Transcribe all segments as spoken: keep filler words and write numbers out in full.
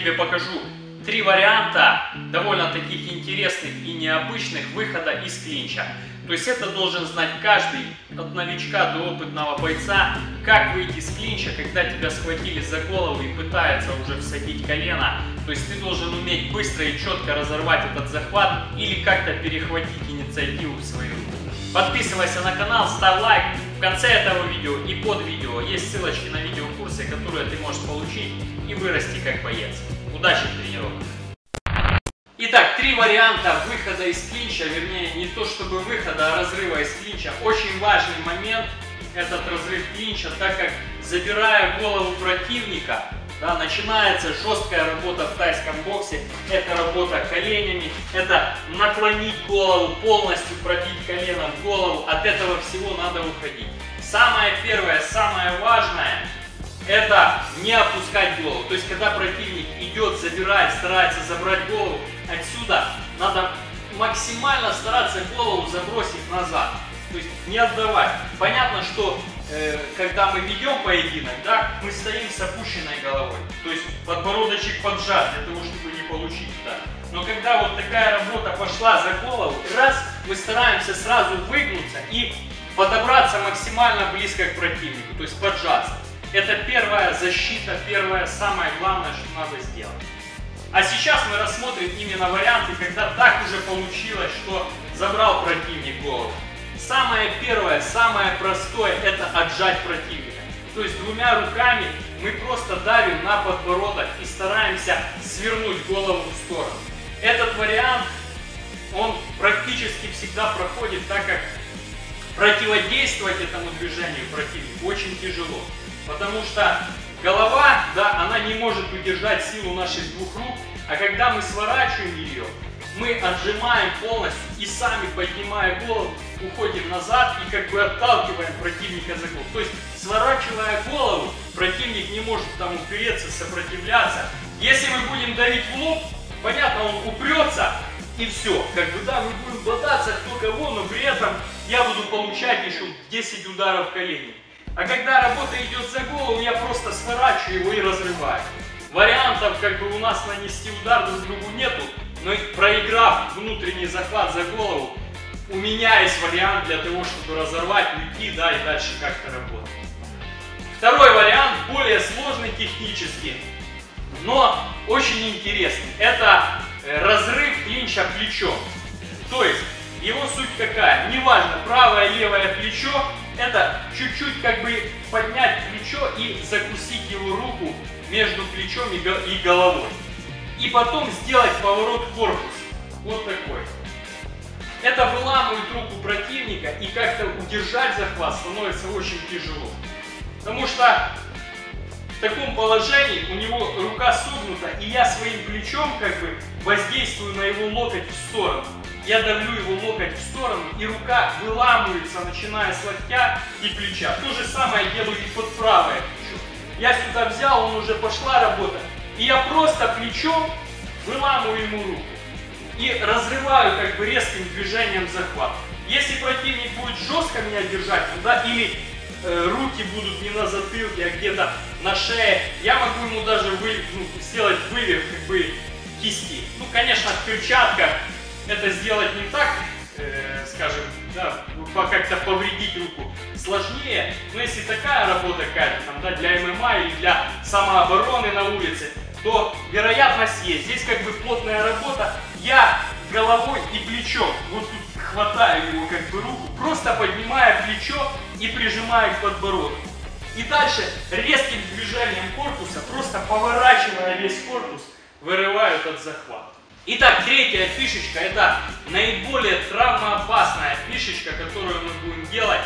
тебе покажу три варианта довольно таких интересных и необычных выхода из клинча. То есть это должен знать каждый, от новичка до опытного бойца, как выйти из клинча, когда тебя схватили за голову и пытаются уже всадить колено. То есть ты должен уметь быстро и четко разорвать этот захват или как-то перехватить инициативу в свою руку. Подписывайся на канал, ставь лайк. В конце этого видео и под видео есть ссылочки на видеокурсы, которые ты можешь получить и вырасти как боец. Удачи в тренировках! Итак, три варианта выхода из клинча, вернее, не то чтобы выхода, а разрыва из клинча. Очень важный момент этот разрыв клинча, так как, забирая голову противника, да, начинается жесткая работа в тайском боксе. Это работа коленями, это наклонить голову, полностью пробить коленом голову. От этого всего надо уходить. Самое первое, самое важное — это не опускать голову. То есть, когда противник идет, забирает, старается забрать голову, отсюда надо максимально стараться голову забросить назад. То есть, не отдавать. Понятно, что э, когда мы ведем поединок, да, мы стоим с опущенной головой. То есть, подбородочек поджат для того, чтобы не получить удар. Но когда вот такая работа пошла за голову, раз, мы стараемся сразу выгнуться и подобраться максимально близко к противнику. То есть, поджаться. Это первая защита, первое, самое главное, что надо сделать. А сейчас мы рассмотрим именно варианты, когда так уже получилось, что забрал противник голову. Самое первое, самое простое — это отжать противника. То есть двумя руками мы просто давим на подбородок и стараемся свернуть голову в сторону. Этот вариант, он практически всегда проходит, так как противодействовать этому движению противнику очень тяжело. Потому что голова, да, она не может удержать силу наших двух рук, а когда мы сворачиваем ее, мы отжимаем полностью и сами, поднимая голову, уходим назад и как бы отталкиваем противника за голову. То есть, сворачивая голову, противник не может там упереться, сопротивляться. Если мы будем давить в лоб, понятно, он упрется и все. Как бы, да, мы будем бодаться кто кого, но при этом я буду получать еще десять ударов коленей. А когда работа идет за голову, я просто сворачиваю его и разрываю. Вариантов как бы у нас нанести удар друг другу нету, но проиграв внутренний захват за голову, у меня есть вариант для того, чтобы разорвать, уйти, да, и дальше как-то работать. Второй вариант, более сложный технически, но очень интересный. Это разрыв клинча плечом. То есть его суть какая? Неважно, правое, левое плечо. Это чуть-чуть как бы поднять плечо и закусить его руку между плечом и головой. И потом сделать поворот корпуса. Вот такой. Это выламывает руку противника, и как-то удержать захват становится очень тяжело. Потому что в таком положении у него рука согнута, и я своим плечом как бы воздействую на его локоть в сторону. Я давлю его локоть в сторону, и рука выламывается, начиная с локтя и плеча. То же самое делаю и под правое плечо. Я сюда взял, он уже пошла работа, и я просто плечом выламываю ему руку. И разрываю как бы резким движением захват. Если противник будет жестко меня держать, да, или э, руки будут не на затылке, а где-то на шее, я могу ему даже вы, ну, сделать выверт как бы кисти. Ну, конечно, в перчатках это сделать не так, э, скажем, да, как-то повредить руку сложнее, но если такая работа какая-то, там, да, для эм эм а или для самообороны на улице, то вероятность есть. Здесь как бы плотная работа, я головой и плечом, вот тут хватаю его как бы руку, просто поднимая плечо и прижимаю к подбородку. И дальше резким движением корпуса, просто поворачивая весь корпус, вырываю этот захват. Итак, третья фишечка — это наиболее травмоопасная фишечка, которую мы будем делать.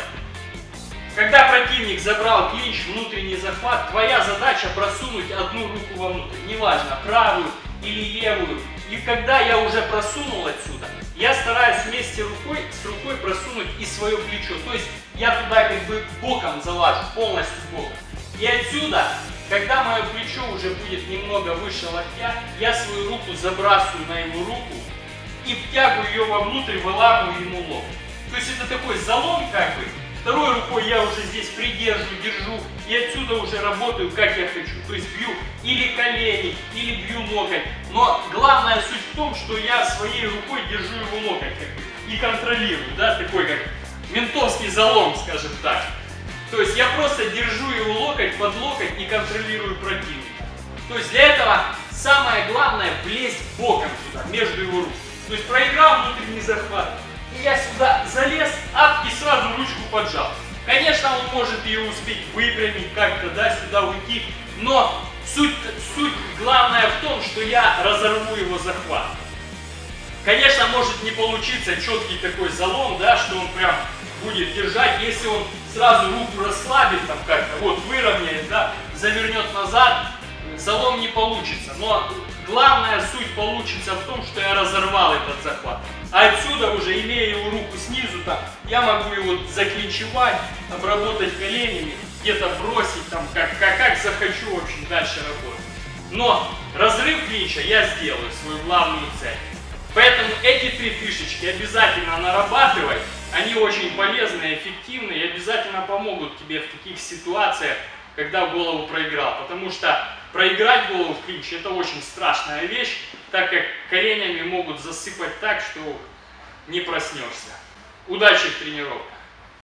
Когда противник забрал клинч, внутренний захват, твоя задача просунуть одну руку вовнутрь, неважно, правую или левую. И когда я уже просунул отсюда, я стараюсь вместе рукой, с рукой просунуть и свое плечо. То есть я туда как бы боком залажу, полностью боком. И отсюда, когда мое плечо уже будет немного выше локтя, я свою руку забрасываю на его руку и втягиваю ее вовнутрь, выламываю ему локоть. То есть это такой залом как бы, Второй рукой я уже здесь придерживаю, держу, и отсюда уже работаю как я хочу. То есть бью или колени, или бью локоть. Но главная суть в том, что я своей рукой держу его локоть как бы, и контролирую, да, такой как ментовский залом, скажем так. То есть я просто держу его локоть под локоть и контролирую противника. То есть для этого самое главное влезть боком сюда, между его рук. То есть проиграл внутренний захват, и я сюда залез, ап, и сразу ручку поджал. Конечно, он может ее успеть выпрямить как-то, да, сюда уйти, но суть, суть главная в том, что я разорву его захват. Конечно, может не получиться четкий такой залом, да, что он прям будет держать, если он сразу руку расслабит, там как-то, вот, выровняет, да, завернет назад, залом не получится. Но главная суть получится в том, что я разорвал этот захват. А отсюда уже, имея его руку снизу, там, я могу его заклинчевать, обработать коленями, где-то бросить, там, как, как, как захочу, в общем, дальше работать. Но разрыв клинча я сделаю, свою главную цель. Поэтому эти три фишечки обязательно нарабатывай. Они очень полезны, эффективны и обязательно помогут тебе в таких ситуациях, когда голову проиграл. Потому что проиграть голову в клинче — это очень страшная вещь, так как коленями могут засыпать так, что не проснешься. Удачи в тренировках!